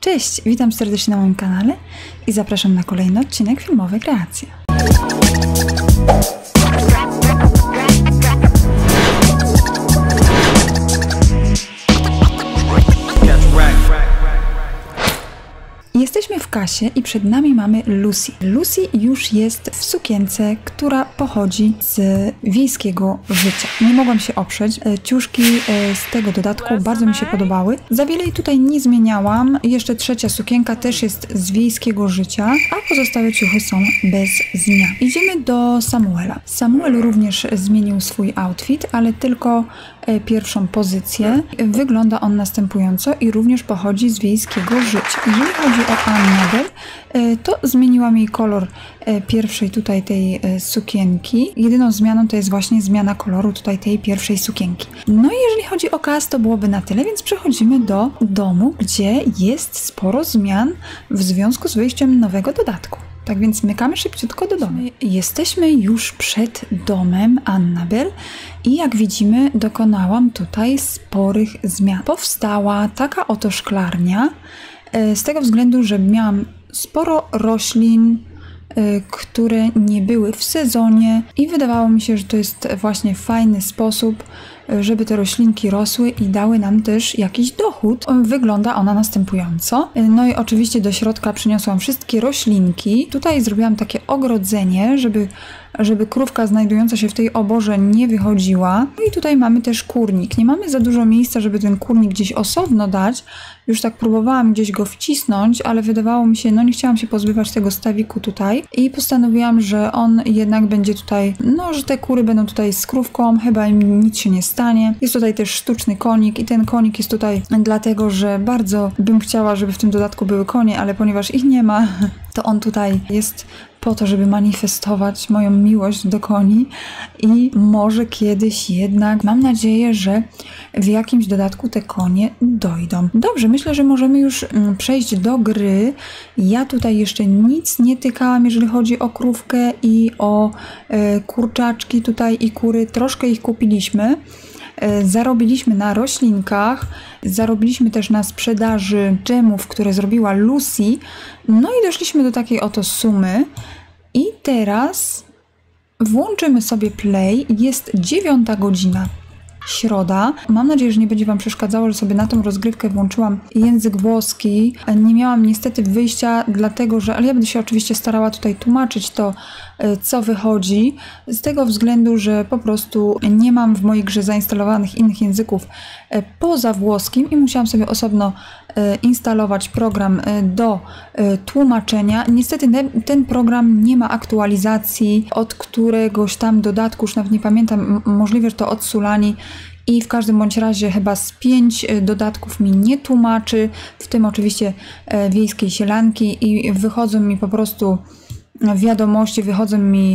Cześć, witam serdecznie na moim kanale i zapraszam na kolejny odcinek Filmowe Kreacje. Jesteśmy w kasie i przed nami mamy Lucy. Lucy już jest w sukience, która pochodzi z wiejskiego życia. Nie mogłam się oprzeć. Ciuszki z tego dodatku bardzo mi się podobały. Za wiele jej tutaj nie zmieniałam. Jeszcze trzecia sukienka też jest z wiejskiego życia, a pozostałe ciuchy są bez zmian. Idziemy do Samuela. Samuel również zmienił swój outfit, ale tylko pierwszą pozycję. Wygląda on następująco i również pochodzi z wiejskiego życia. Jeżeli chodzi o Annabel, to zmieniłam jej kolor pierwszej tutaj tej sukienki. Jedyną zmianą to jest właśnie zmiana koloru tutaj tej pierwszej sukienki. No i jeżeli chodzi o cast, to byłoby na tyle, więc przechodzimy do domu, gdzie jest sporo zmian w związku z wyjściem nowego dodatku. Tak więc zmykamy szybciutko do domu. Jesteśmy już przed domem Annabel i jak widzimy dokonałam tutaj sporych zmian. Powstała taka oto szklarnia z tego względu, że miałam sporo roślin, które nie były w sezonie i wydawało mi się, że to jest właśnie fajny sposób, żeby te roślinki rosły i dały nam też jakiś dochód. Wygląda ona następująco. No i oczywiście do środka przyniosłam wszystkie roślinki. Tutaj zrobiłam takie ogrodzenie, żeby krówka znajdująca się w tej oborze nie wychodziła. No i tutaj mamy też kurnik. Nie mamy za dużo miejsca, żeby ten kurnik gdzieś osobno dać. Już tak próbowałam gdzieś go wcisnąć, ale wydawało mi się, no nie chciałam się pozbywać tego stawiku tutaj i postanowiłam, że on jednak będzie tutaj, no że te kury będą tutaj z krówką, chyba im nic się nie stanie. Jest tutaj też sztuczny konik i ten konik jest tutaj dlatego, że bardzo bym chciała, żeby w tym dodatku były konie, ale ponieważ ich nie ma, to on tutaj jest po to, żeby manifestować moją miłość do koni i może kiedyś jednak, mam nadzieję, że w jakimś dodatku te konie dojdą. Dobrze, myślę, że możemy już przejść do gry. Ja tutaj jeszcze nic nie tykałam, jeżeli chodzi o krówkę i o kurczaczki tutaj i kury. Troszkę ich kupiliśmy. Zarobiliśmy na roślinkach, zarobiliśmy też na sprzedaży dżemów, które zrobiła Lucy. No i doszliśmy do takiej oto sumy. I teraz włączymy sobie play. Jest 9 godzina. Środa. Mam nadzieję, że nie będzie Wam przeszkadzało, że sobie na tą rozgrywkę włączyłam język włoski. Nie miałam niestety wyjścia, dlatego że, ale ja będę się oczywiście starała tutaj tłumaczyć to, co wychodzi, z tego względu, że po prostu nie mam w mojej grze zainstalowanych innych języków poza włoskim i musiałam sobie osobno instalować program do tłumaczenia. Niestety ten program nie ma aktualizacji od któregoś tam dodatku, już nawet nie pamiętam, możliwe, że to od Sulani. I w każdym bądź razie chyba z 5 dodatków mi nie tłumaczy, w tym oczywiście wiejskiej sielanki i wychodzą mi po prostu wiadomości, wychodzą mi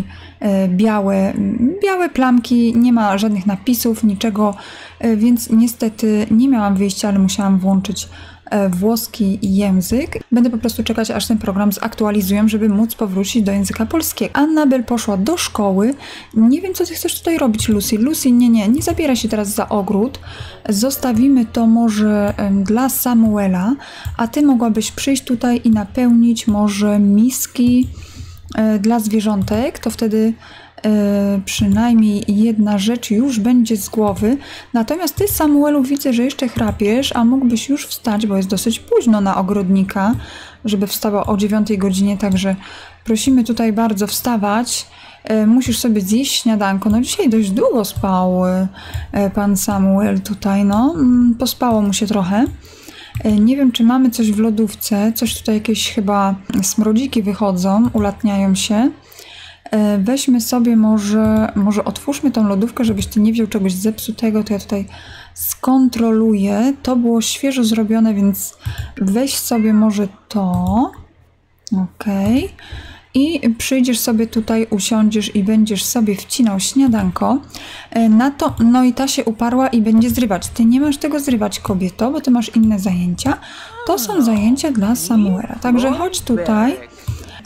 białe plamki, nie ma żadnych napisów, niczego, więc niestety nie miałam wyjścia, ale musiałam włączyć włoski język. Będę po prostu czekać, aż ten program zaktualizują, żeby móc powrócić do języka polskiego. Annabel poszła do szkoły. Nie wiem, co ty chcesz tutaj robić, Lucy. Lucy, nie zabieraj się teraz za ogród. Zostawimy to może dla Samuela, a ty mogłabyś przyjść tutaj i napełnić może miski dla zwierzątek, to wtedy przynajmniej jedna rzecz już będzie z głowy. Natomiast ty, Samuelu, widzę, że jeszcze chrapiesz, a mógłbyś już wstać, bo jest dosyć późno na ogrodnika, żeby wstała o 9 godzinie, także prosimy tutaj bardzo wstawać. Musisz sobie zjeść śniadanko. No dzisiaj dość długo spał pan Samuel tutaj, no pospało mu się trochę. Nie wiem, czy mamy coś w lodówce, coś tutaj jakieś chyba smrodziki wychodzą, ulatniają się. Weźmy sobie może otwórzmy tą lodówkę, żebyś ty nie wziął czegoś zepsutego, to ja tutaj skontroluję. To było świeżo zrobione, więc weź sobie może to. Okej. I przyjdziesz sobie tutaj, usiądziesz i będziesz sobie wcinał śniadanko. Na to, no i ta się uparła i będzie zrywać. Ty nie masz tego zrywać, kobieto, bo ty masz inne zajęcia. To są zajęcia dla Samuela. Także chodź tutaj.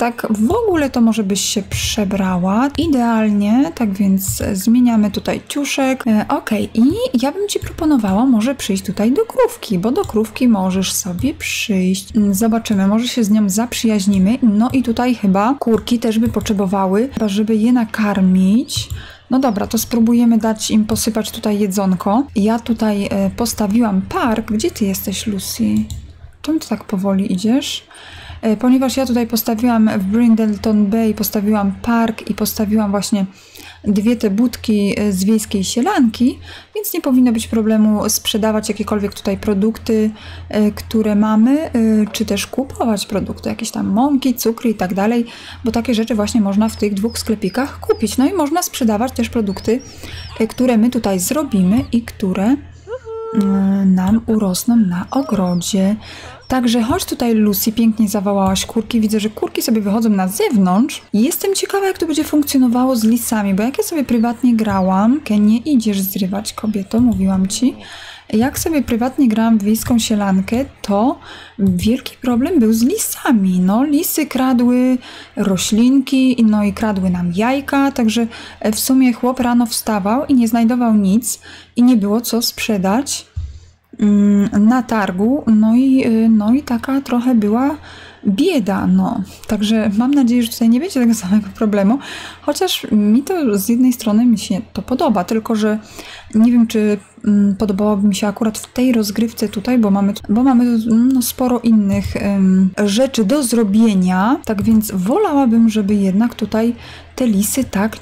tak w ogóle to może byś się przebrała. Idealnie, tak więc zmieniamy tutaj ciuszek. Okej, i ja bym ci proponowała może przyjść tutaj do krówki, bo do krówki możesz sobie przyjść. Zobaczymy, może się z nią zaprzyjaźnimy. No i tutaj chyba kurki też by potrzebowały, chyba żeby je nakarmić. No dobra, to spróbujemy dać im posypać tutaj jedzonko. Ja tutaj postawiłam park. Gdzie ty jesteś, Lucy? Czemu ty tak powoli idziesz? Ponieważ ja tutaj postawiłam w Brindleton Bay, postawiłam park i postawiłam właśnie dwie te budki z wiejskiej sielanki, więc nie powinno być problemu sprzedawać jakiekolwiek tutaj produkty, które mamy, czy też kupować produkty, jakieś tam mąki, cukry i tak dalej, bo takie rzeczy właśnie można w tych dwóch sklepikach kupić. No i można sprzedawać też produkty, które my tutaj zrobimy i które nam urosną na ogrodzie. Także chodź tutaj, Lucy, pięknie zawołałaś kurki. Widzę, że kurki sobie wychodzą na zewnątrz. Jestem ciekawa, jak to będzie funkcjonowało z lisami, bo jak ja sobie prywatnie grałam, nie idziesz zrywać, kobieto, mówiłam ci. Jak sobie prywatnie grałam w wiejską sielankę, to wielki problem był z lisami. No, lisy kradły roślinki, no i kradły nam jajka, także w sumie chłop rano wstawał i nie znajdował nic i nie było co sprzedać na targu, no i taka trochę była bieda, no. Także mam nadzieję, że tutaj nie będzie tego samego problemu, chociaż mi to z jednej strony mi się to podoba, tylko że nie wiem, czy podobałoby mi się akurat w tej rozgrywce tutaj, bo mamy no, sporo innych rzeczy do zrobienia, tak więc wolałabym, żeby jednak tutaj te lisy tak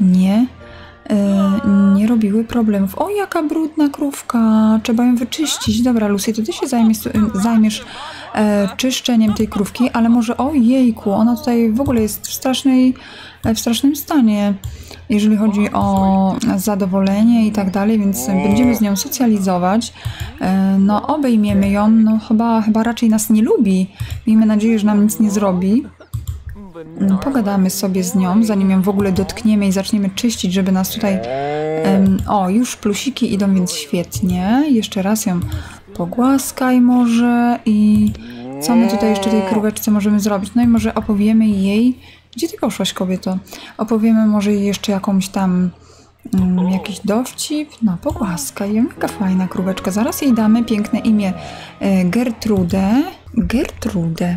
nie robiły problemów. O, jaka brudna krówka, trzeba ją wyczyścić. Dobra, Lucy, to ty się zajmiesz czyszczeniem tej krówki, ale może, o jejku, ona tutaj w ogóle jest w strasznym stanie, jeżeli chodzi o zadowolenie i tak dalej, więc będziemy z nią socjalizować. No, obejmiemy ją, no chyba raczej nas nie lubi. Miejmy nadzieję, że nam nic nie zrobi. Pogadamy sobie z nią, zanim ją w ogóle dotkniemy i zaczniemy czyścić, żeby nas tutaj... O, już plusiki idą, więc świetnie. Jeszcze raz ją pogłaskaj może i co my tutaj jeszcze tej króweczce możemy zrobić? No i może opowiemy jej... Gdzie ty poszłaś, kobieto? Opowiemy może jej jeszcze jakąś tam... jakiś dowcip? No, pogłaskaj ją. Jaka fajna króweczka. Zaraz jej damy piękne imię Gertrudę. Gertrudę.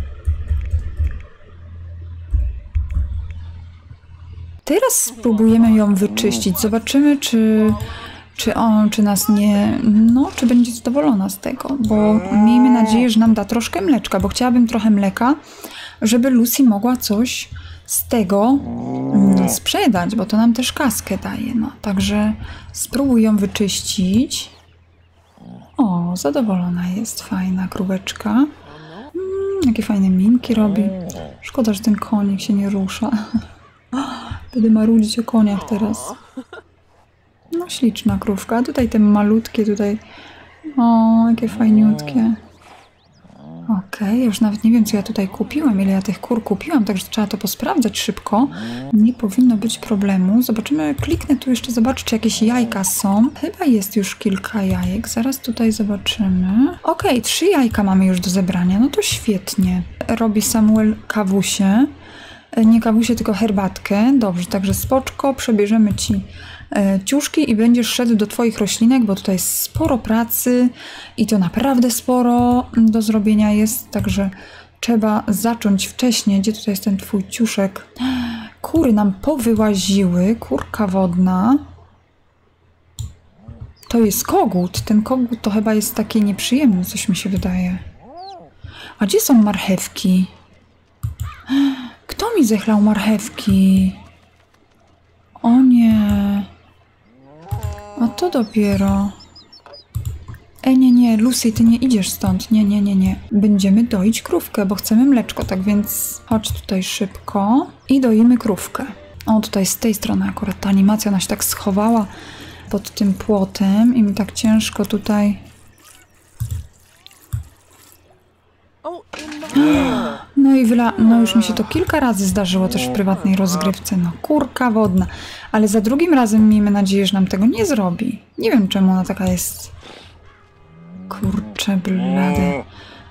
Teraz spróbujemy ją wyczyścić. Zobaczymy, czy nas nie... No, czy będzie zadowolona z tego, bo miejmy nadzieję, że nam da troszkę mleczka, bo chciałabym trochę mleka, żeby Lucy mogła coś z tego sprzedać, bo to nam też kaskę daje. No, także spróbuj ją wyczyścić. O, zadowolona jest, fajna króweczka. Jakie fajne minki robi. Szkoda, że ten konik się nie rusza. Będę marudzić o koniach teraz. No, śliczna krówka. Tutaj te malutkie tutaj. O, jakie fajniutkie. Okej, już nawet nie wiem, co ja tutaj kupiłam, ile ja tych kur kupiłam, także trzeba to posprawdzać szybko. Nie powinno być problemu. Zobaczymy, kliknę tu jeszcze, zobaczyć, czy jakieś jajka są. Chyba jest już kilka jajek. Zaraz tutaj zobaczymy. Okej, 3 jajka mamy już do zebrania. No to świetnie. Robi Samuel kawusie. Nie kawusie, tylko herbatkę. Dobrze, także spoczko, przebierzemy ci ciuszki i będziesz szedł do twoich roślinek, bo tutaj jest sporo pracy i to naprawdę sporo do zrobienia jest, także trzeba zacząć wcześniej. Gdzie tutaj jest ten twój ciuszek? Kury nam powyłaziły, kurka wodna. To jest kogut. Ten kogut to chyba jest taki nieprzyjemny, coś mi się wydaje. A gdzie są marchewki? Kto mi zechlał marchewki? O nie. A to dopiero. Nie, Lucy, ty nie idziesz stąd. Nie. Będziemy doić krówkę, bo chcemy mleczko, tak więc chodź tutaj szybko i doimy krówkę. O, tutaj z tej strony akurat ta animacja, ona się tak schowała pod tym płotem i mi tak ciężko tutaj... No już mi się to kilka razy zdarzyło też w prywatnej rozgrywce. No, kurka wodna. Ale za drugim razem miejmy nadzieję, że nam tego nie zrobi. Nie wiem, czemu ona taka jest... Kurczę blade.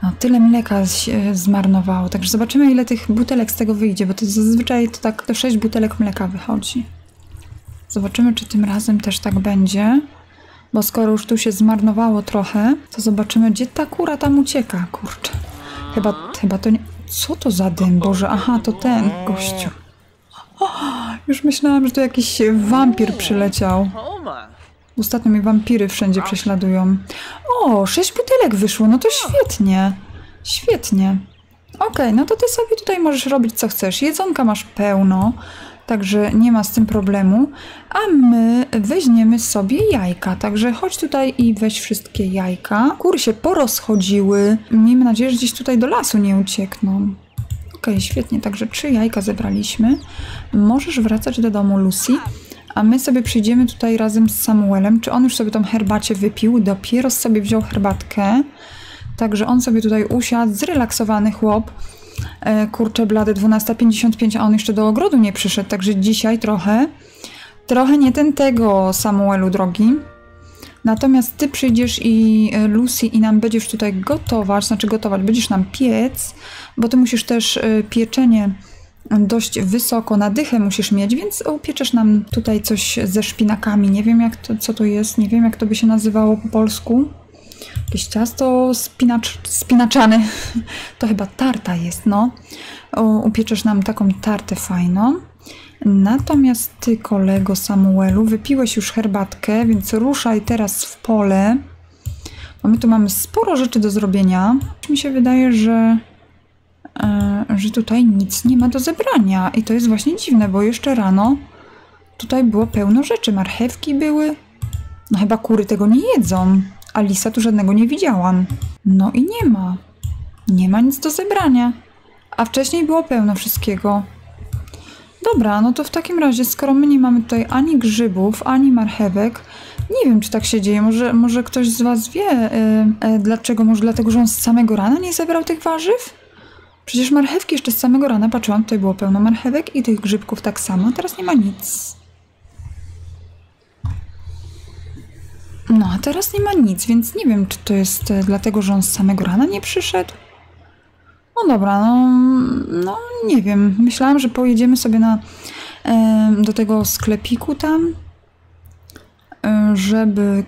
No, tyle mleka się zmarnowało, także zobaczymy, ile tych butelek z tego wyjdzie, bo to zazwyczaj to tak to 6 butelek mleka wychodzi. Zobaczymy, czy tym razem też tak będzie, bo skoro już tu się zmarnowało trochę, to zobaczymy, gdzie ta kura tam ucieka, kurczę. Chyba to nie... Co to za dym? Boże, aha, to ten gościu. O, już myślałam, że to jakiś wampir przyleciał. Ostatnio mnie wampiry wszędzie prześladują. O, 6 butelek wyszło, no to świetnie. Świetnie. Okej, no to ty sobie tutaj możesz robić co chcesz. Jedzonka masz pełno, także nie ma z tym problemu. A my weźmiemy sobie jajka, także chodź tutaj i weź wszystkie jajka. Kury się porozchodziły. Miejmy nadzieję, że gdzieś tutaj do lasu nie uciekną. Okej, świetnie, także 3 jajka zebraliśmy. Możesz wracać do domu, Lucy. A my sobie przyjdziemy tutaj razem z Samuelem. Czy on już sobie tą herbacie wypił? Dopiero sobie wziął herbatkę. Także on sobie tutaj usiadł, zrelaksowany chłop. Kurczę blady, 12:55, a on jeszcze do ogrodu nie przyszedł. Także dzisiaj trochę nie ten tego, Samuelu drogi. Natomiast ty przyjdziesz i Lucy i nam będziesz tutaj gotować, będziesz nam piec, bo ty musisz też pieczenie dość wysoko na dychę musisz mieć, więc upieczesz nam tutaj coś ze szpinakami. Nie wiem co to jest, nie wiem jak to by się nazywało po polsku. Jakieś ciasto spinaczane. To chyba tarta jest, no. Upieczesz nam taką tartę fajną. Natomiast ty, kolego Samuelu, wypiłeś już herbatkę, więc ruszaj teraz w pole. Bo my tu mamy sporo rzeczy do zrobienia. Mi się wydaje, że tutaj nic nie ma do zebrania. I to jest właśnie dziwne, bo jeszcze rano tutaj było pełno rzeczy. Marchewki były. No chyba kury tego nie jedzą. A lisa tu żadnego nie widziałam. No i nie ma. Nie ma nic do zebrania. A wcześniej było pełno wszystkiego. Dobra, no to w takim razie, skoro my nie mamy tutaj ani grzybów, ani marchewek, nie wiem, czy tak się dzieje. Może ktoś z was wie, dlaczego? Może dlatego, że on z samego rana nie zebrał tych warzyw? Przecież marchewki jeszcze z samego rana, patrzyłam, tutaj było pełno marchewek i tych grzybków tak samo, a teraz nie ma nic. No, a teraz nie ma nic, więc nie wiem, czy to jest dlatego, że on z samego rana nie przyszedł. No dobra, no nie wiem. Myślałam, że pojedziemy sobie do tego sklepiku tam, żeby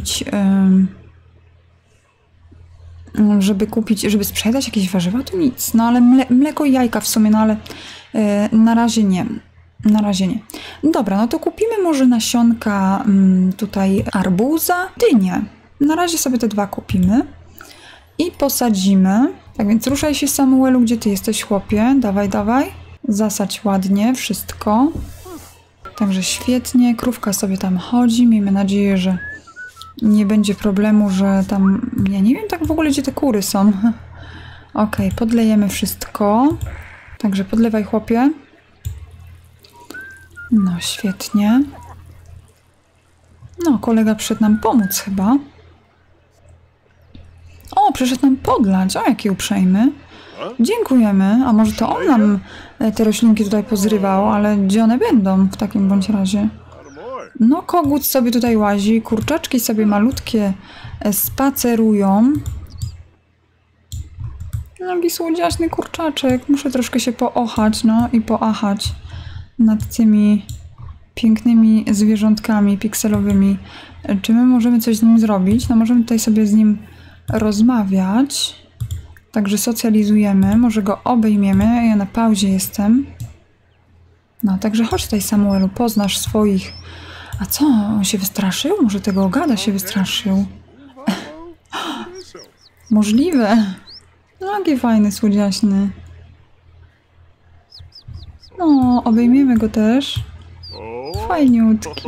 sprzedać jakieś warzywa, to nic. No ale mleko i jajka w sumie, no ale na razie nie. Na razie nie. Dobra, no to kupimy może nasionka tutaj arbuza, dynię. Na razie sobie te 2 kupimy i posadzimy. Tak więc ruszaj się, Samuelu, gdzie ty jesteś, chłopie? Dawaj, dawaj. Zasadź ładnie wszystko. Także świetnie. Krówka sobie tam chodzi. Miejmy nadzieję, że nie będzie problemu, że tam... Ja nie wiem tak w ogóle, gdzie te kury są. Okej, podlejemy wszystko. Także podlewaj, chłopie. No, świetnie. No, kolega przyszedł nam pomóc chyba. O, przyszedł nam podlać. O, jaki uprzejmy. Dziękujemy. A może to on nam te roślinki tutaj pozrywał, ale gdzie one będą w takim bądź razie? No, kogut sobie tutaj łazi. Kurczaczki sobie malutkie spacerują. Jaki słodziaśny kurczaczek. Muszę troszkę się poochać, no i poachać nad tymi pięknymi zwierzątkami pikselowymi. Czy my możemy coś z nim zrobić? No możemy tutaj sobie z nim rozmawiać. Także socjalizujemy. Może go obejmiemy. Ja na pauzie jestem. No, także chodź tutaj, Samuelu, poznasz swoich... A co? On się wystraszył? Może tego gada się wystraszył? Możliwe. No, jaki fajny, słodziaśny. No, obejmiemy go też. Fajniutki.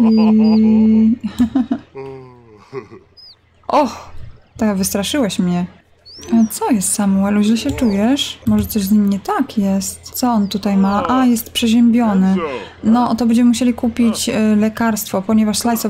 Och, tak wystraszyłeś mnie. A co jest, Samuelu? Źle się czujesz? Może coś z nim nie tak jest? Co on tutaj ma? A, jest przeziębiony. No, to będziemy musieli kupić lekarstwo, ponieważ Slice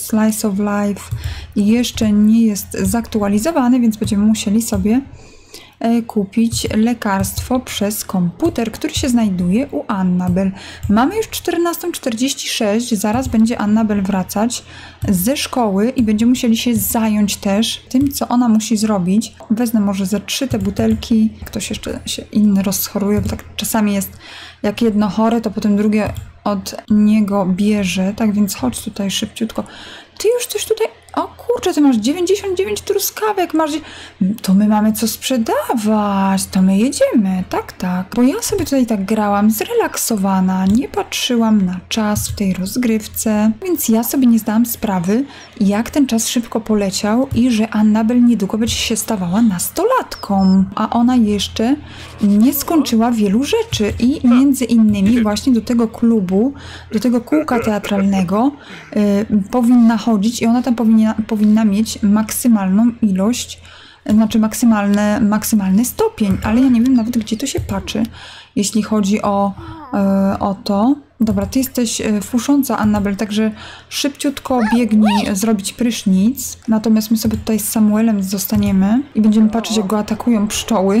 of Life jeszcze nie jest zaktualizowany, więc będziemy musieli sobie kupić lekarstwo przez komputer, który się znajduje u Annabel. Mamy już 14:46, zaraz będzie Annabel wracać ze szkoły i będziemy musieli się zająć też tym, co ona musi zrobić. Wezmę może ze 3 te butelki, ktoś jeszcze się inny rozchoruje, bo tak czasami jest, jak jedno chore, to potem drugie od niego bierze, tak więc chodź tutaj szybciutko. Ty już coś tutaj... O kurczę, ty masz 99 truskawek, masz... To my mamy co sprzedawać, to my jedziemy, tak. Bo ja sobie tutaj tak grałam, zrelaksowana, nie patrzyłam na czas w tej rozgrywce, więc ja sobie nie zdałam sprawy, jak ten czas szybko poleciał i że Annabel niedługo będzie się stawała nastolatką, a ona jeszcze nie skończyła wielu rzeczy i między innymi właśnie do tego klubu, do tego kółka teatralnego powinna chodzić i ona tam powinna mieć maksymalną ilość, znaczy maksymalny stopień, ale ja nie wiem nawet, gdzie to się patrzy, jeśli chodzi o to. Dobra, ty jesteś fusząca, Annabel, także szybciutko biegnij zrobić prysznic, natomiast my sobie tutaj z Samuelem zostaniemy i będziemy patrzeć, jak go atakują pszczoły.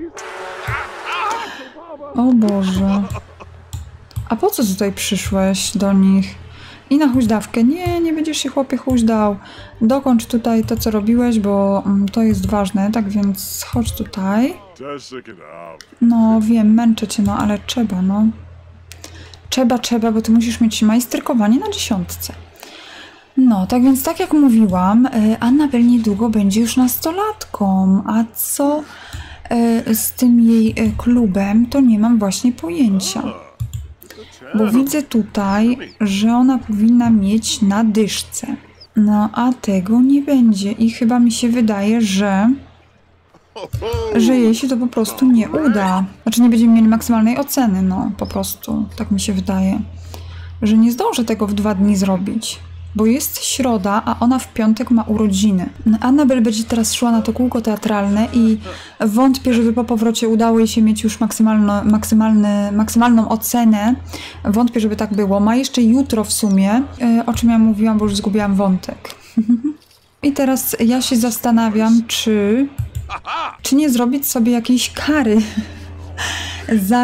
O Boże. A po co tutaj przyszłeś do nich? I na huźdawkę. Nie będziesz się, chłopie, huźdał. Dokończ tutaj to, co robiłeś, bo to jest ważne, tak więc chodź tutaj. No wiem, męczę cię, no ale trzeba, no. Trzeba, bo ty musisz mieć majsterkowanie na 10. No, tak więc tak jak mówiłam, Annabel niedługo będzie już nastolatką, a co z tym jej klubem, to nie mam właśnie pojęcia. Bo widzę tutaj, że ona powinna mieć na dyszce. No, a tego nie będzie. I chyba mi się wydaje, że jej się to po prostu nie uda. Znaczy nie będziemy mieli maksymalnej oceny, no po prostu. Tak mi się wydaje. Że nie zdążę tego w 2 dni zrobić. Bo jest środa, a ona w piątek ma urodziny. Annabel będzie teraz szła na to kółko teatralne i wątpię, żeby po powrocie udało jej się mieć już maksymalną ocenę. Wątpię, żeby tak było. Ma jeszcze jutro w sumie, o czym ja mówiłam, bo już zgubiłam wątek. I teraz ja się zastanawiam, czy nie zrobić sobie jakiejś kary za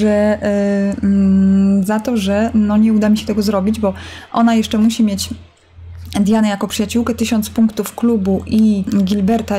to, że no nie uda mi się tego zrobić, bo ona jeszcze musi mieć Dianę jako przyjaciółkę, 1000 punktów klubu i Gilberta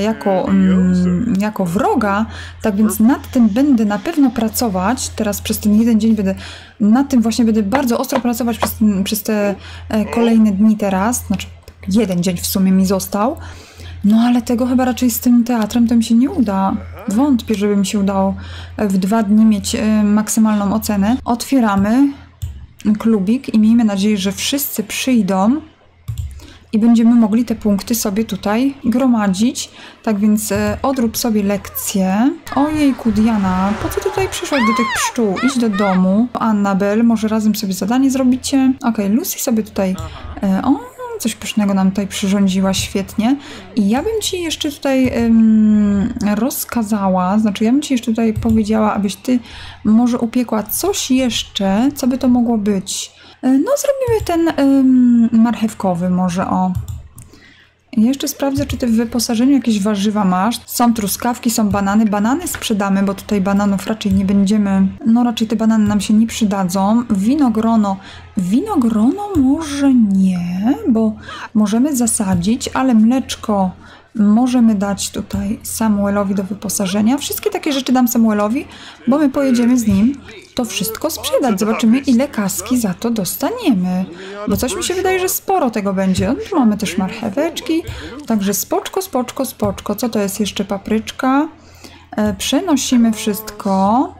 jako wroga, tak więc nad tym będę na pewno pracować. Teraz przez ten 1 dzień nad tym właśnie będę bardzo ostro pracować przez te kolejne dni teraz, znaczy 1 dzień w sumie mi został. No ale tego chyba raczej z tym teatrem to mi się nie uda. Wątpię, żeby mi się udało w 2 dni mieć maksymalną ocenę. Otwieramy klubik i miejmy nadzieję, że wszyscy przyjdą i będziemy mogli te punkty sobie tutaj gromadzić. Tak więc odrób sobie lekcję. Ojejku, Diana, po co tutaj przyszłaś do tych pszczół? Idź do domu. Annabel, może razem sobie zadanie zrobicie? Okej, Lucy sobie tutaj... coś pysznego nam tutaj przyrządziła, świetnie. I ja bym ci jeszcze tutaj rozkazała, znaczy ja bym ci jeszcze tutaj powiedziała, abyś ty może upiekła coś jeszcze, co by to mogło być. No zrobimy ten marchewkowy może, o. Jeszcze sprawdzę, czy ty w wyposażeniu jakieś warzywa masz. Są truskawki, są banany. Banany sprzedamy, bo tutaj bananów raczej nie będziemy... No raczej te banany nam się nie przydadzą. Winogrono. Winogrono może nie, bo możemy zasadzić, ale mleczko możemy dać tutaj Samuelowi do wyposażenia. Wszystkie takie rzeczy dam Samuelowi, bo my pojedziemy z nim to wszystko sprzedać. Zobaczymy, ile kaski za to dostaniemy. Bo coś mi się wydaje, że sporo tego będzie. No, tu mamy też marcheweczki. Także spoczko. Co to jest jeszcze? Papryczka. Przenosimy wszystko.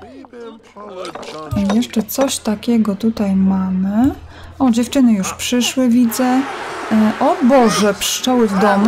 Jeszcze coś takiego tutaj mamy. O, dziewczyny już przyszły, widzę. O Boże, pszczoły w domu.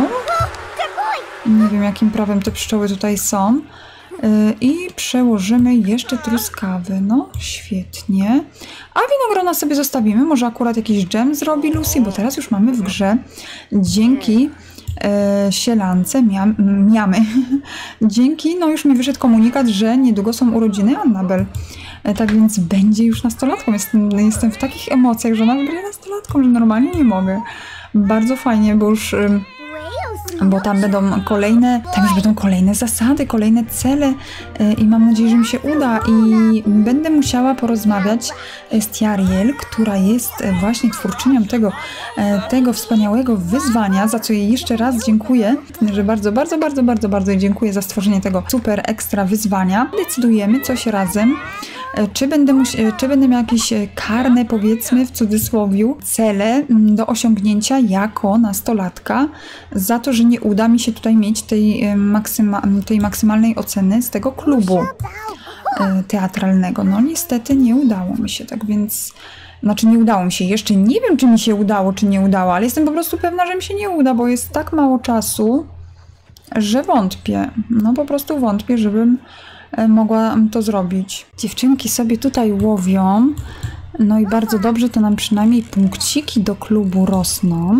Nie wiem, jakim prawem te pszczoły tutaj są. I przełożymy jeszcze truskawy. No, świetnie. A winogrona sobie zostawimy. Może akurat jakiś dżem zrobi Lucy, bo teraz już mamy w grze dzięki sielance miamy. Dzięki, no już mi wyszedł komunikat, że niedługo są urodziny Annabel. Tak więc będzie już nastolatką. Jestem w takich emocjach, że ona będzie nastolatką, że normalnie nie mogę. Bardzo fajnie, bo już bo tam już będą kolejne zasady, kolejne cele i mam nadzieję, że mi się uda i będę musiała porozmawiać z Tiariel, która jest właśnie twórczynią tego wspaniałego wyzwania, za co jej jeszcze raz dziękuję, że bardzo jej dziękuję za stworzenie tego super ekstra wyzwania. Decydujemy coś razem, czy będę miała jakieś karne, powiedzmy w cudzysłowie, cele do osiągnięcia jako nastolatka za to, że nie uda mi się tutaj mieć tej maksymalnej oceny z tego klubu teatralnego. No niestety nie udało mi się, tak więc... Znaczy nie udało mi się. Jeszcze nie wiem, czy mi się udało, czy nie udało, ale jestem po prostu pewna, że mi się nie uda, bo jest tak mało czasu, że wątpię. No po prostu wątpię, żebym mogła to zrobić. Dziewczynki sobie tutaj łowią, no i bardzo dobrze, to nam przynajmniej punkciki do klubu rosną.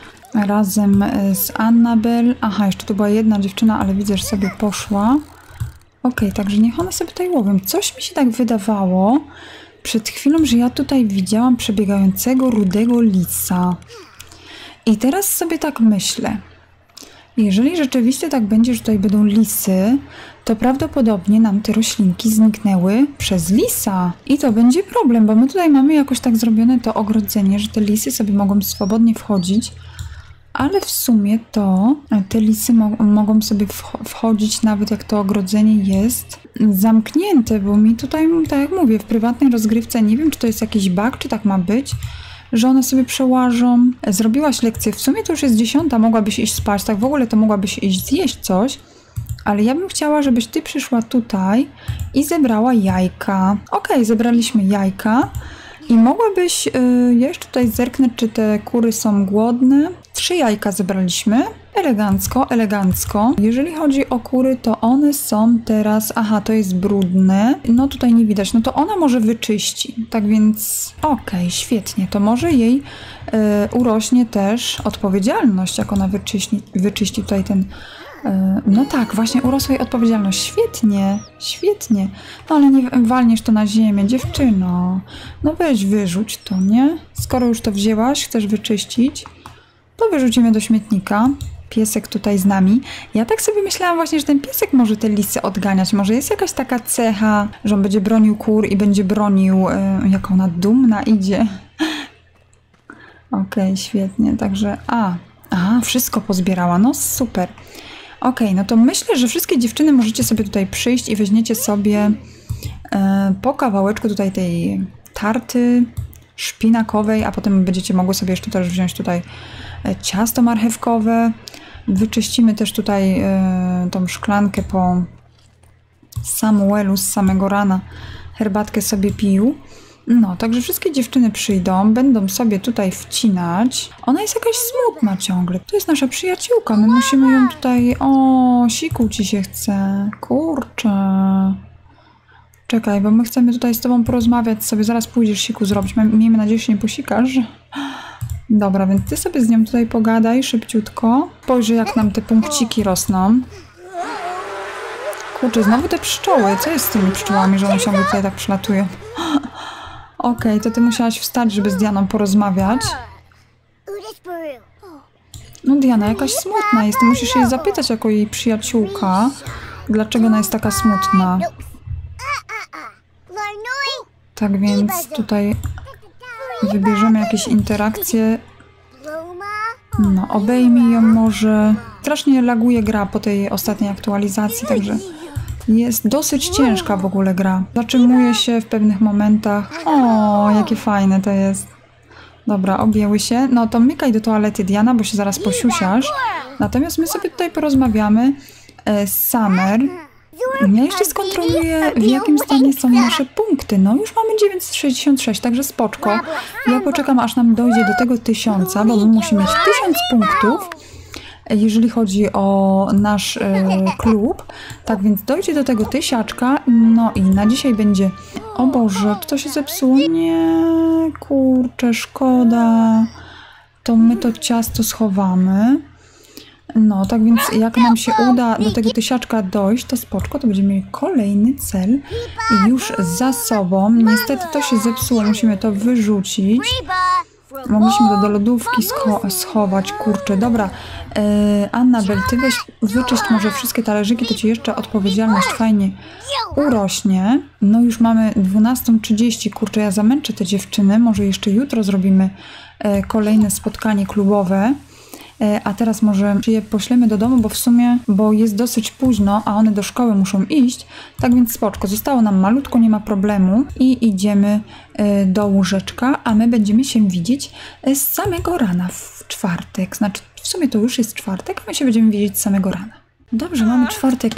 Razem z Annabel. Aha, jeszcze tu była jedna dziewczyna, ale widzę, że sobie poszła. Okej, także niech one sobie tutaj łowią. Coś mi się tak wydawało przed chwilą, że ja tutaj widziałam przebiegającego rudego lisa. I teraz sobie tak myślę. Jeżeli rzeczywiście tak będzie, że tutaj będą lisy, to prawdopodobnie nam te roślinki zniknęły przez lisa. I to będzie problem, bo my tutaj mamy jakoś tak zrobione to ogrodzenie, że te lisy sobie mogą swobodnie wchodzić, ale w sumie to te lisy mogą sobie wchodzić nawet jak to ogrodzenie jest zamknięte, bo mi tutaj, tak jak mówię, w prywatnej rozgrywce nie wiem, czy to jest jakiś bug, czy tak ma być, że one sobie przełażą. Zrobiłaś lekcję, w sumie to już jest 10, mogłabyś iść spać, tak w ogóle to mogłabyś iść zjeść coś, ale ja bym chciała, żebyś ty przyszła tutaj i zebrała jajka. Okej, zebraliśmy jajka i mogłabyś, ja jeszcze tutaj zerknę, czy te kury są głodne. 3 jajka zebraliśmy. Elegancko, elegancko. Jeżeli chodzi o kury, to one są teraz... Aha, to jest brudne. No tutaj nie widać. No to ona może wyczyści. Tak więc okej, świetnie. To może jej urośnie też odpowiedzialność, jak ona wyczyści tutaj ten... No tak, właśnie urosła jej odpowiedzialność. Świetnie, świetnie. No ale nie walniesz to na ziemię, dziewczyno. No weź wyrzuć to, nie? Skoro już to wzięłaś, chcesz wyczyścić, to wyrzucimy do śmietnika. Piesek tutaj z nami. Ja tak sobie myślałam właśnie, że ten piesek może te lisy odganiać. Może jest jakaś taka cecha, że on będzie bronił kur i będzie bronił, jak ona dumna idzie. Okej, świetnie. Także... wszystko pozbierała. No super. Okej, no to myślę, że wszystkie dziewczyny możecie sobie tutaj przyjść i weźmiecie sobie po kawałeczku tutaj tej tarty szpinakowej, a potem będziecie mogły sobie jeszcze też wziąć tutaj ciasto marchewkowe. Wyczyścimy też tutaj tą szklankę po Samuelu z samego rana. Herbatkę sobie pił. No, także wszystkie dziewczyny przyjdą, będą sobie tutaj wcinać. Ona jest jakaś smutna ciągle. To jest nasza przyjaciółka, my musimy ją tutaj... O, siku ci się chce. Kurczę. Czekaj, bo my chcemy tutaj z tobą porozmawiać sobie. Zaraz pójdziesz siku zrobić. Miejmy nadzieję, że się nie posikasz. Dobra, więc ty sobie z nią tutaj pogadaj szybciutko. Spojrzyj, jak nam te punkciki rosną. Kurczę, znowu te pszczoły. Co jest z tymi pszczołami, że one ciągle tutaj tak przylatują? Okej, to ty musiałaś wstać, żeby z Dianą porozmawiać. No Diana jakaś smutna jest. Ty musisz jej zapytać jako jej przyjaciółka, dlaczego ona jest taka smutna. Tak więc tutaj wybierzemy jakieś interakcje. No, obejmij ją może. Strasznie laguje gra po tej ostatniej aktualizacji, także jest dosyć ciężka w ogóle gra. Zatrzymuje się w pewnych momentach. O, jakie fajne to jest. Dobra, objęły się. No to mykaj do toalety, Diana, bo się zaraz posiusiasz. Natomiast my sobie tutaj porozmawiamy z Summer. Ja jeszcze skontroluję, w jakim stanie są nasze punkty. No już mamy 966, także spoczko. Ja poczekam, aż nam dojdzie do tego 1000, bo my musimy mieć 1000 punktów, jeżeli chodzi o nasz klub. Tak więc dojdzie do tego 1000. No i na dzisiaj będzie... O Boże, czy to się zepsuło? Nie, kurczę, szkoda. To my to ciasto schowamy. No, tak więc jak nam się uda do tego 1000 dojść, to spoczko, to będziemy mieli kolejny cel już za sobą. Niestety to się zepsuło, musimy to wyrzucić. Mogliśmy to do lodówki schować, kurczę. Dobra, Annabel, ty weź wyczyść może wszystkie talerzyki, to ci jeszcze odpowiedzialność fajnie urośnie. No już mamy 12:30, kurczę, ja zamęczę te dziewczyny. Może jeszcze jutro zrobimy kolejne spotkanie klubowe. A teraz może je poślemy do domu, bo w sumie, bo jest dosyć późno, a one do szkoły muszą iść. Tak więc spoczko, zostało nam malutko, nie ma problemu i idziemy do łóżeczka, a my będziemy się widzieć z samego rana w czwartek. Znaczy w sumie to już jest czwartek, a my się będziemy widzieć z samego rana. Dobrze, mamy czwartek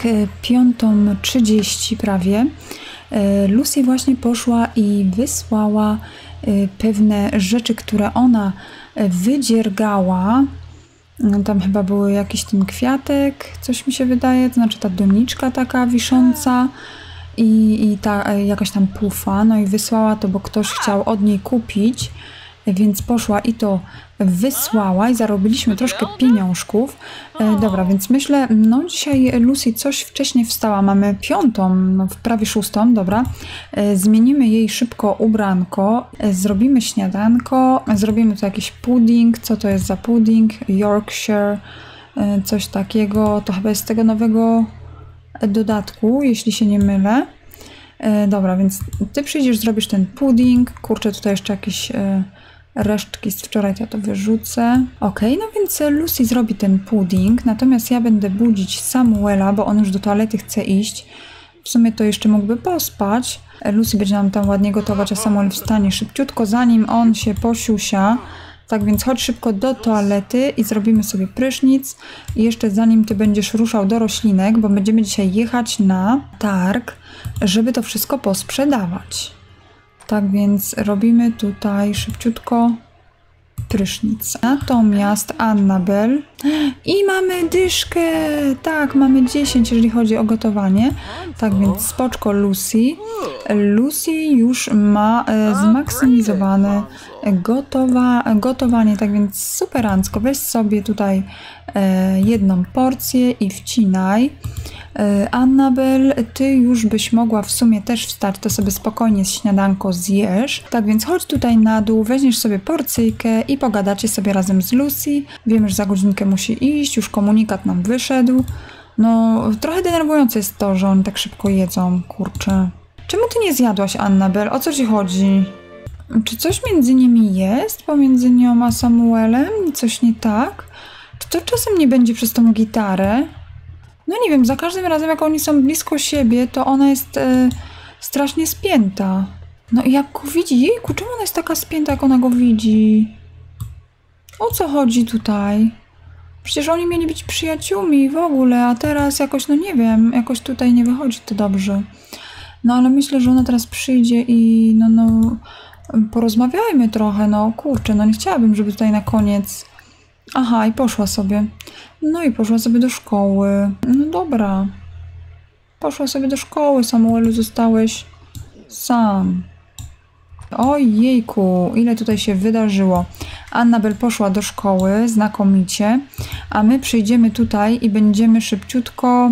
5:30 prawie. Lucy właśnie poszła i wysłała pewne rzeczy, które ona wydziergała. Tam chyba był jakiś ten kwiatek, coś mi się wydaje, to znaczy ta doniczka taka wisząca i ta jakaś tam pufa, no i wysłała to, bo ktoś chciał od niej kupić, więc poszła i to wysłała i zarobiliśmy troszkę pieniążków. Dobra, więc myślę, no dzisiaj Lucy coś wcześniej wstała, mamy 5:00, no prawie 6:00, dobra. Zmienimy jej szybko ubranko, zrobimy śniadanko, zrobimy tu jakiś pudding, co to jest za pudding? Yorkshire, coś takiego, to chyba jest z tego nowego dodatku, jeśli się nie mylę. Dobra, więc ty przyjdziesz, zrobisz ten pudding, kurczę, tutaj jeszcze jakieś resztki z wczoraj, ja to wyrzucę. Okej, no więc Lucy zrobi ten pudding, natomiast ja będę budzić Samuela, bo on już do toalety chce iść. W sumie to jeszcze mógłby pospać. Lucy będzie nam tam ładnie gotować, a Samuel wstanie szybciutko, zanim on się posiusia. Tak więc chodź szybko do toalety i zrobimy sobie prysznic. I jeszcze zanim ty będziesz ruszał do roślinek, bo będziemy dzisiaj jechać na targ, żeby to wszystko posprzedawać. Tak więc robimy tutaj szybciutko prysznic. Natomiast Annabel i mamy dyszkę. Tak, mamy 10, jeżeli chodzi o gotowanie. Tak więc spoczko Lucy. Lucy już ma zmaksymalizowane gotowanie. Tak więc superancko. Weź sobie tutaj jedną porcję i wcinaj. Annabel, ty już byś mogła w sumie też wstać, to sobie spokojnie śniadanko zjesz. Tak więc chodź tutaj na dół, weźmiesz sobie porcyjkę i pogadacie sobie razem z Lucy. Wiemy, że za godzinkę musi iść, już komunikat nam wyszedł. No, trochę denerwujące jest to, że oni tak szybko jedzą, kurczę. Czemu ty nie zjadłaś, Annabel? O co ci chodzi? Czy coś między nimi jest? Pomiędzy nią a Samuelem? Coś nie tak? Czy to czasem nie będzie przez tą gitarę? No nie wiem, za każdym razem jak oni są blisko siebie, to ona jest strasznie spięta. No i jak go widzi, jejku, czemu ona jest taka spięta, jak ona go widzi? O co chodzi tutaj? Przecież oni mieli być przyjaciółmi w ogóle, a teraz jakoś, no nie wiem, jakoś tutaj nie wychodzi to dobrze. No ale myślę, że ona teraz przyjdzie i no porozmawiajmy trochę, no kurczę, no nie chciałabym, żeby tutaj na koniec... Aha, i poszła sobie. No i poszła sobie do szkoły. No dobra. Poszła sobie do szkoły, Samuelu, zostałeś sam. Ojejku, ile tutaj się wydarzyło. Annabel poszła do szkoły, znakomicie, a my przyjdziemy tutaj i będziemy szybciutko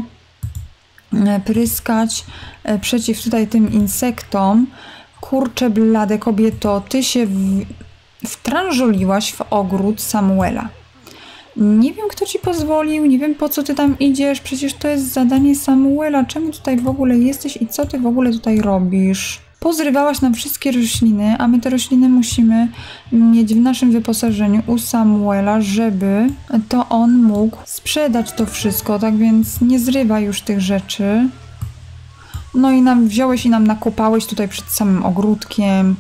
pryskać przeciw tutaj tym insektom. Kurczę blade, kobieto, ty się wtrążoliłaś w ogród Samuela. Nie wiem, kto ci pozwolił, nie wiem, po co ty tam idziesz, przecież to jest zadanie Samuela. Czemu tutaj w ogóle jesteś i co ty w ogóle tutaj robisz? Pozrywałaś nam wszystkie rośliny, a my te rośliny musimy mieć w naszym wyposażeniu u Samuela, żeby to on mógł sprzedać to wszystko, tak więc nie zrywaj już tych rzeczy. No i nam wziąłeś i nam nakopałeś tutaj przed samym ogródkiem.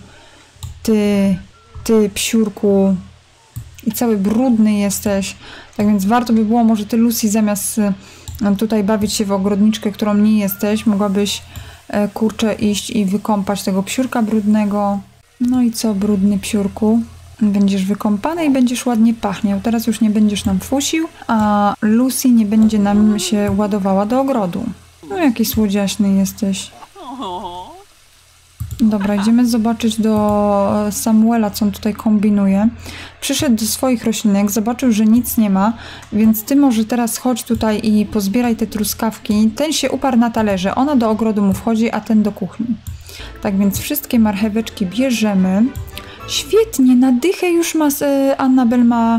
Ty psiurku. I cały brudny jesteś. Tak więc warto by było, może ty, Lucy, zamiast tutaj bawić się w ogrodniczkę, którą nie jesteś, mogłabyś, kurczę, iść i wykąpać tego psiurka brudnego. No i co, brudny psiurku? Będziesz wykąpany i będziesz ładnie pachniał. Teraz już nie będziesz nam fusił, a Lucy nie będzie nam się ładowała do ogrodu. No jaki słodziaśny jesteś. Dobra, idziemy zobaczyć do Samuela, co on tutaj kombinuje. Przyszedł do swoich roślinek, zobaczył, że nic nie ma, więc ty może teraz chodź tutaj i pozbieraj te truskawki. Ten się uparł na talerze, ona do ogrodu mu wchodzi, a ten do kuchni. Tak więc wszystkie marcheweczki bierzemy. Świetnie, na dychę już ma, Annabel ma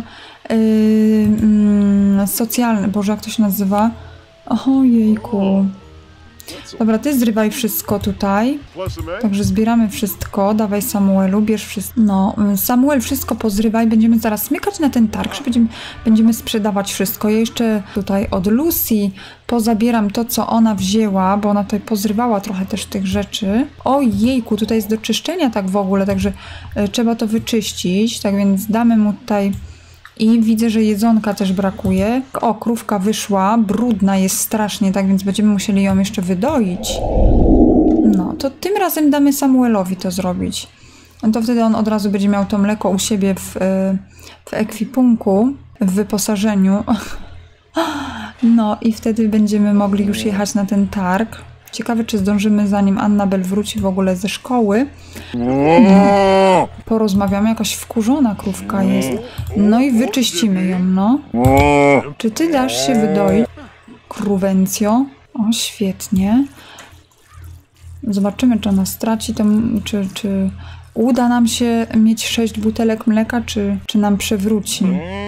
socjalny, Boże, jak to się nazywa? Ojejku. Dobra, ty zrywaj wszystko tutaj. Także zbieramy wszystko. Dawaj, Samuelu, bierz wszystko. No, Samuel, wszystko pozrywaj. Będziemy zaraz smykać na ten targ, że będziemy sprzedawać wszystko. Ja jeszcze tutaj od Lucy pozabieram to, co ona wzięła, bo ona tutaj pozrywała trochę też tych rzeczy. Ojejku, tutaj jest do czyszczenia tak w ogóle, także trzeba to wyczyścić. Tak więc damy mu tutaj... I widzę, że jedzonka też brakuje. O, krówka wyszła, brudna jest strasznie, tak więc będziemy musieli ją jeszcze wydoić. No, to tym razem damy Samuelowi to zrobić. No to wtedy on od razu będzie miał to mleko u siebie w ekwipunku, w wyposażeniu. No i wtedy będziemy mogli już jechać na ten targ. Ciekawe, czy zdążymy, zanim Annabel wróci w ogóle ze szkoły. No, porozmawiamy, jakaś wkurzona krówka jest. No i wyczyścimy ją, no. Czy ty dasz się wydoić, krówęcjo? O, świetnie. Zobaczymy, czy ona straci, to, czy uda nam się mieć 6 butelek mleka, czy nam przewróci.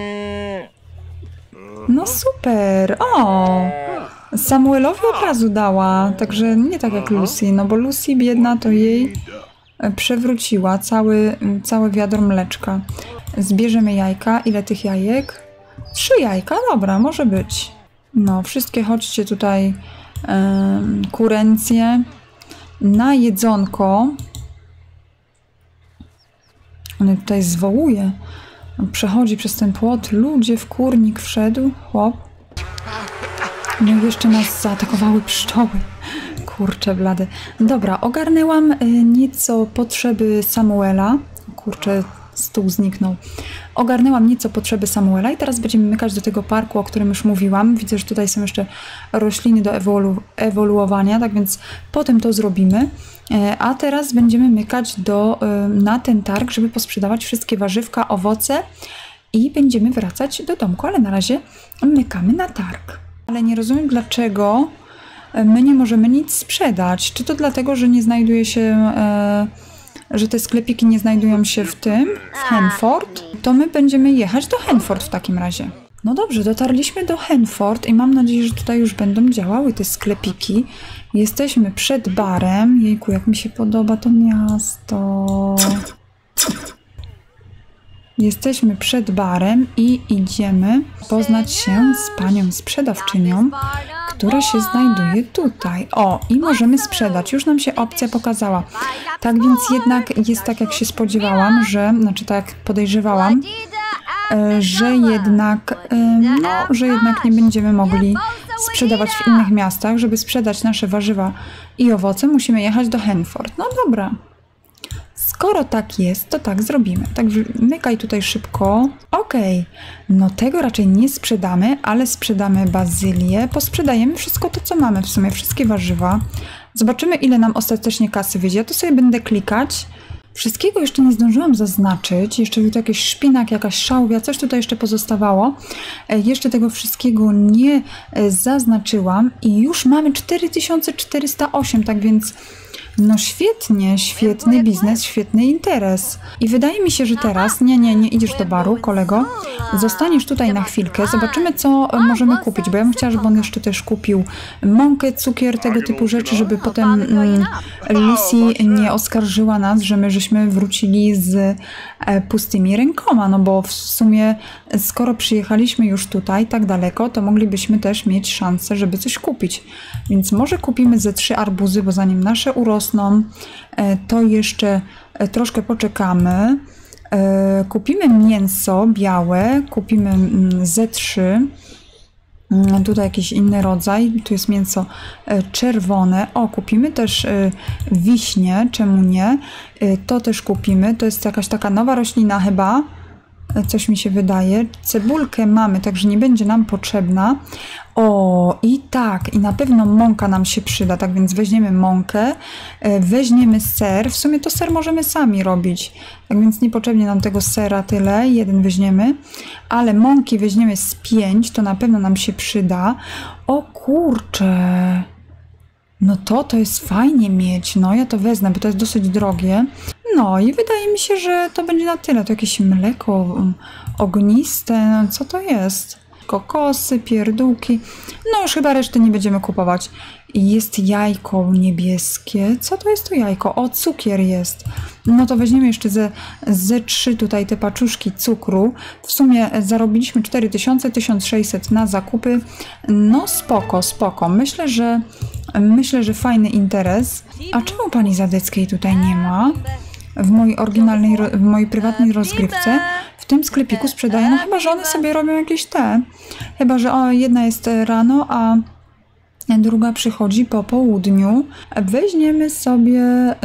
No super, o! Samuelowi od razu dała, także nie tak jak Lucy, no bo Lucy biedna to jej przewróciła całe wiadro mleczka. Zbierzemy jajka. Ile tych jajek? 3 jajka, dobra, może być. No, wszystkie chodźcie tutaj, kurencje, na jedzonko. On tutaj zwołuje, przechodzi przez ten płot, ludzie, w kurnik wszedł, chłop. No i jeszcze nas zaatakowały pszczoły. Kurczę blady. Dobra, ogarnęłam nieco potrzeby Samuela. Kurczę, stół zniknął. Ogarnęłam nieco potrzeby Samuela i teraz będziemy mykać do tego parku, o którym już mówiłam. Widzę, że tutaj są jeszcze rośliny do ewoluowania, tak więc potem to zrobimy. A teraz będziemy mykać na ten targ, żeby posprzedawać wszystkie warzywka, owoce i będziemy wracać do domku, ale na razie mykamy na targ. Ale nie rozumiem, dlaczego my nie możemy nic sprzedać. Czy to dlatego, że nie znajduje się, że te sklepiki nie znajdują się w Henford? To my będziemy jechać do Henford w takim razie. No dobrze, dotarliśmy do Henford i mam nadzieję, że tutaj już będą działały te sklepiki. Jesteśmy przed barem. Jejku, jak mi się podoba to miasto. Jesteśmy przed barem i idziemy poznać się z panią sprzedawczynią, która się znajduje tutaj. O, i możemy sprzedać. Już nam się opcja pokazała. Tak więc jednak jest tak, jak się spodziewałam, znaczy tak jak podejrzewałam, że jednak nie będziemy mogli sprzedawać w innych miastach. Żeby sprzedać nasze warzywa i owoce, musimy jechać do Henford. No dobra. Skoro tak jest, to tak zrobimy. Tak mykaj tutaj szybko. Okej. No tego raczej nie sprzedamy, ale sprzedamy bazylię. Posprzedajemy wszystko to, co mamy w sumie. Wszystkie warzywa. Zobaczymy, ile nam ostatecznie kasy wyjdzie. Ja to sobie będę klikać. Wszystkiego jeszcze nie zdążyłam zaznaczyć. Jeszcze był tu jakiś szpinak, jakaś szałwia, coś tutaj jeszcze pozostawało. Jeszcze tego wszystkiego nie zaznaczyłam i już mamy 4408, tak więc no świetnie, świetny biznes, świetny interes. I wydaje mi się, że teraz, nie idziesz do baru, kolego, zostaniesz tutaj na chwilkę, zobaczymy, co możemy kupić, bo ja bym chciała, żeby on jeszcze też kupił mąkę, cukier, tego typu rzeczy, żeby potem Lucy nie oskarżyła nas, że my żeśmy wrócili z pustymi rękoma, no bo w sumie skoro przyjechaliśmy już tutaj tak daleko, to moglibyśmy też mieć szansę, żeby coś kupić. Więc może kupimy ze 3 arbuzy, bo zanim nasze urosną, to jeszcze troszkę poczekamy. Kupimy mięso białe, kupimy ze 3. Tutaj jakiś inny rodzaj, tu jest mięso czerwone. O, kupimy też wiśnie, czemu nie? To też kupimy, to jest jakaś taka nowa roślina chyba. Coś mi się wydaje. Cebulkę mamy, także nie będzie nam potrzebna. O, i tak, i na pewno mąka nam się przyda, tak więc weźmiemy mąkę, weźmiemy ser. W sumie to ser możemy sami robić, tak więc niepotrzebnie nam tego sera tyle, 1 weźmiemy, ale mąki weźmiemy z 5, to na pewno nam się przyda. O kurczę, no to jest fajnie mieć, no ja to wezmę, bo to jest dosyć drogie. No i wydaje mi się, że to będzie na tyle. To jakieś mleko ogniste, no, co to jest? Kokosy, pierdółki. No już chyba reszty nie będziemy kupować. Jest jajko niebieskie. Co to jest to jajko? O, cukier jest. No to weźmiemy jeszcze ze 3 tutaj te paczuszki cukru. W sumie zarobiliśmy 4000, 1600 na zakupy. No spoko, spoko. Myślę, że fajny interes. A czemu pani Zadeckiej tutaj nie ma? W mojej prywatnej rozgrywce w tym sklepiku sprzedają, no chyba, że one sobie robią jakieś te. Chyba, że jedna jest rano, a druga przychodzi po południu. Weźmiemy sobie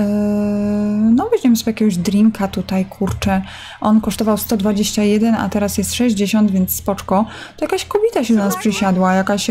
jakiegoś drinka tutaj, kurczę. On kosztował 121, a teraz jest 60, więc spoczko. To jakaś kobieta się do nas przysiadła, jakaś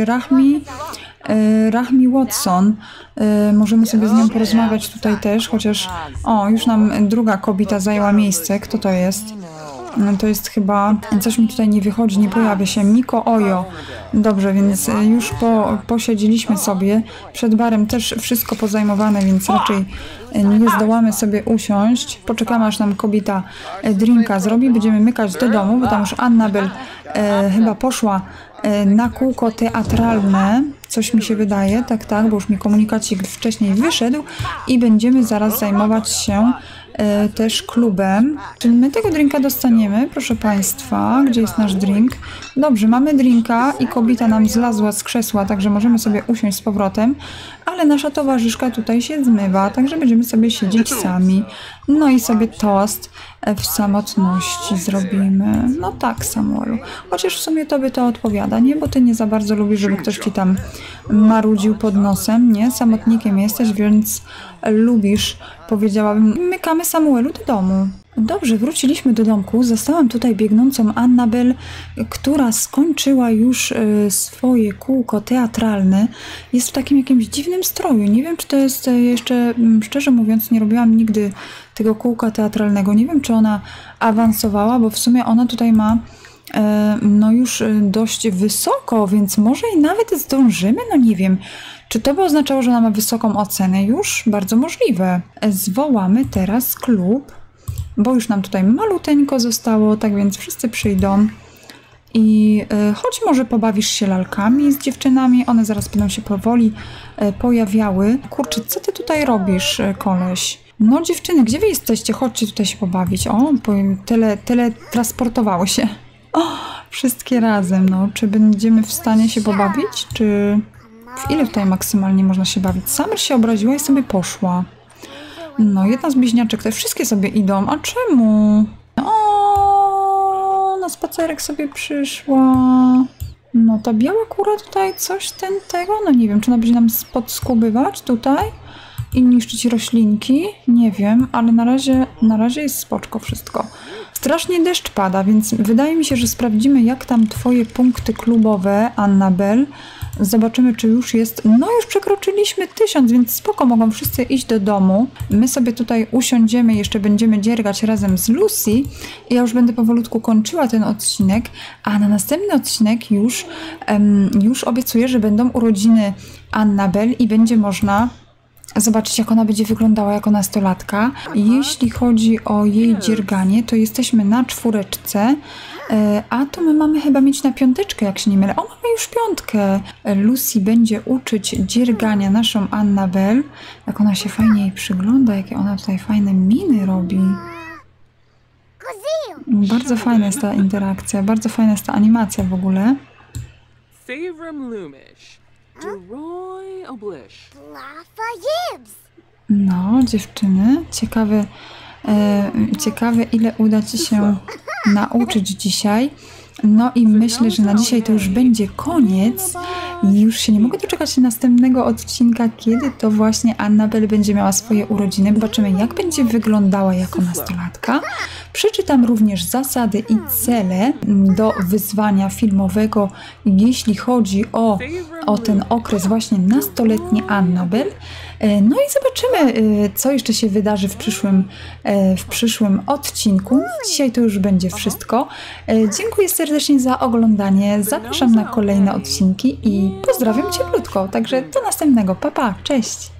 Rahmi Watson. Możemy sobie z nią porozmawiać tutaj też, chociaż już nam druga kobieta zajęła miejsce. Kto to jest? To jest chyba, coś mi tutaj nie wychodzi, nie pojawia się. Miko Ojo. Dobrze, więc już posiedzieliśmy sobie. Przed barem też wszystko pozajmowane, więc raczej nie zdołamy sobie usiąść. Poczekamy, aż nam kobieta drinka zrobi. Będziemy mykać do domu, bo tam już Annabel chyba poszła na kółko teatralne. Coś mi się wydaje, tak, bo już mi komunikacik wcześniej wyszedł i będziemy zaraz zajmować się też klubem. Czy my tego drinka dostaniemy, proszę Państwa? Gdzie jest nasz drink? Dobrze, mamy drinka i kobieta nam zlazła z krzesła, także możemy sobie usiąść z powrotem, ale nasza towarzyszka tutaj się zmywa, także będziemy sobie siedzieć sami. No i sobie toast w samotności zrobimy. No tak, Samuelu. Chociaż w sumie tobie to odpowiada, nie? Bo ty nie za bardzo lubisz, żeby ktoś ci tam marudził pod nosem, nie? Samotnikiem jesteś, więc lubisz, powiedziałabym. Mykamy, Samuelu, do domu. Dobrze, wróciliśmy do domku. Zastałam tutaj biegnącą Annabel, która skończyła już swoje kółko teatralne. Jest w takim jakimś dziwnym stroju. Nie wiem, czy to jest jeszcze, szczerze mówiąc, nie robiłam nigdy tego kółka teatralnego. Nie wiem, czy ona awansowała, bo w sumie ona tutaj ma już dość wysoko, więc może i nawet zdążymy, no nie wiem. Czy to by oznaczało, że ona ma wysoką ocenę już? Bardzo możliwe. Zwołamy teraz klub, bo już nam tutaj maluteńko zostało, tak więc wszyscy przyjdą i choć może pobawisz się lalkami z dziewczynami, one zaraz będą się powoli pojawiały. Kurczę, co ty tutaj robisz, koleś? No dziewczyny, gdzie wy jesteście? Chodźcie tutaj się pobawić. O, teletransportowały się. O, wszystkie razem, no. Czy będziemy w stanie się pobawić? Czy w ile tutaj maksymalnie można się bawić? Summer się obraziła i sobie poszła. No, jedna z bliźniaczek, te wszystkie sobie idą. A czemu? O, na spacerek sobie przyszła. No, ta biała kura tutaj coś tego, no nie wiem, czy ona będzie nam podskubywać tutaj i niszczyć roślinki? Nie wiem, ale na razie jest spoczko wszystko. Strasznie deszcz pada, więc wydaje mi się, że sprawdzimy, jak tam twoje punkty klubowe, Annabel. Zobaczymy, czy już jest... No już przekroczyliśmy 1000, więc spoko, mogą wszyscy iść do domu. My sobie tutaj usiądziemy, jeszcze będziemy dziergać razem z Lucy. I ja już będę powolutku kończyła ten odcinek, a na następny odcinek już obiecuję, że będą urodziny Annabel i będzie można zobaczyć, jak ona będzie wyglądała jako nastolatka. Jeśli chodzi o jej dzierganie, to jesteśmy na 4, a to my mamy chyba mieć na 5, jak się nie mylę. O, mamy już 5. Lucy będzie uczyć dziergania naszą Annabel. Jak ona się fajnie jej przygląda, jakie ona tutaj fajne miny robi. Bardzo fajna jest ta interakcja, bardzo fajna jest ta animacja w ogóle. No, dziewczyny, ciekawe ile uda ci się nauczyć dzisiaj. No i myślę, że na dzisiaj to już będzie koniec. Już się nie mogę doczekać następnego odcinka, kiedy to właśnie Annabel będzie miała swoje urodziny. Zobaczymy, jak będzie wyglądała jako nastolatka. Przeczytam również zasady i cele do wyzwania filmowego, jeśli chodzi o ten okres właśnie nastoletni Annabel. No i zobaczymy, co jeszcze się wydarzy w przyszłym odcinku. Dzisiaj to już będzie wszystko. Dziękuję serdecznie za oglądanie. Zapraszam na kolejne odcinki i pozdrawiam cieplutko. Także do następnego. Pa, pa, cześć!